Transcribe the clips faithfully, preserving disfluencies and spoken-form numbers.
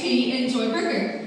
B enjoy burger.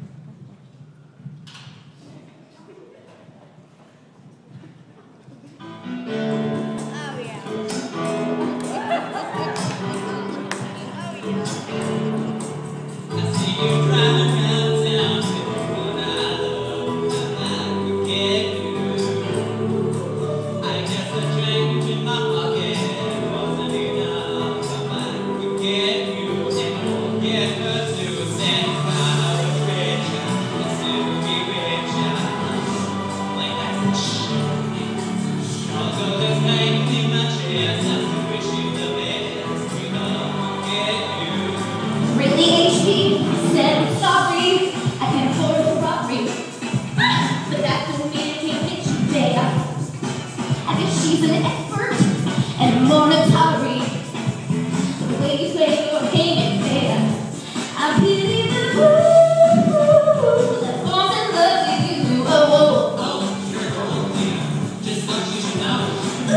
She's an expert and monetary. The way you play your game ain't fair. I pity the fool that falls in love with you. Oh, oh, oh, you're golden, just what you should know.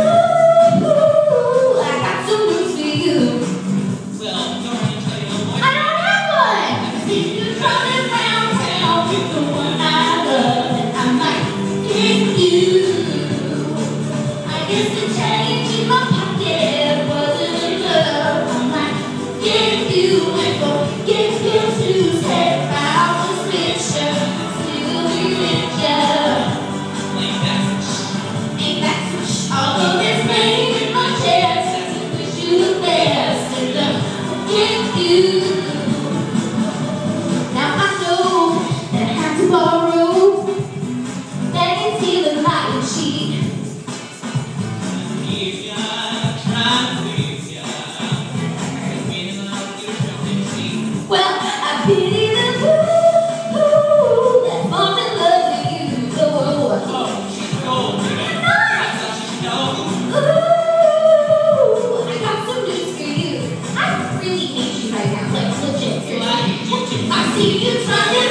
Ooh, I got some news for you. Well, don't really tell you no more. I don't have one. I've seen you running around town with the one I love, and I might get you. It's the change in my pocket wasn't enough. I might get you and forget you to say I was richer, still be richer. Ain't that such? Ain't that such? All of this pain in my chest, I wish you the best and don't forget you. Now I know that I have to borrow, begging, stealing, lying, cheat. Well, I pity the fool that falls in love with you. Oh, oh, she's golden. Nice. No. Ooh, I got some news for you. I really hate you right now, like legit. Well, I hate you too. I see you trying to